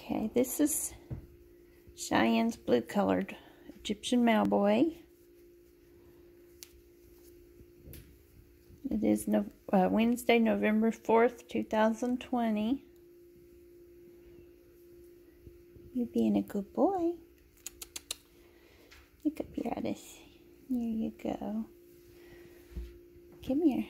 Okay, this is Cheyenne's blue-colored Egyptian Mailboy. It is Wednesday, November 4th, 2020. You being a good boy. Look up here, Addis. Here you go. Come here.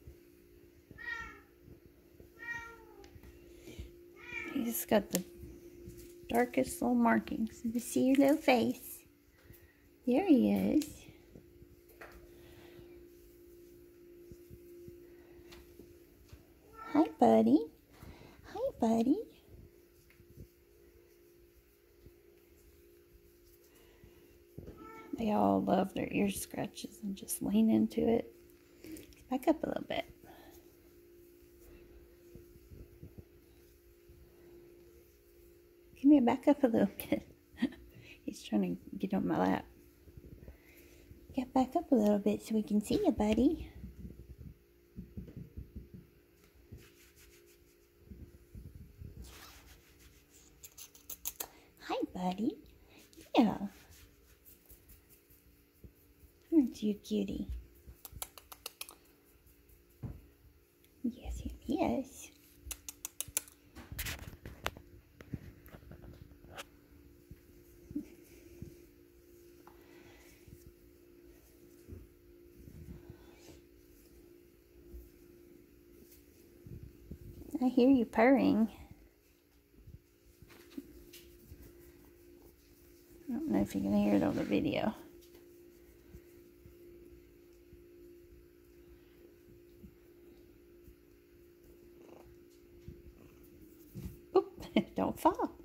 He's got the darkest little markings. You see your little face. There he is. Hi, buddy. Hi, buddy. They all love their ear scratches and just lean into it. Back up a little bit. Come here, back up a little bit. He's trying to get on my lap. Get back up a little bit so we can see you, buddy. Hi, buddy. Yeah. Aren't you a cutie? Yes, yes. I hear you purring. I don't know if you can hear it on the video. Oop, don't fall.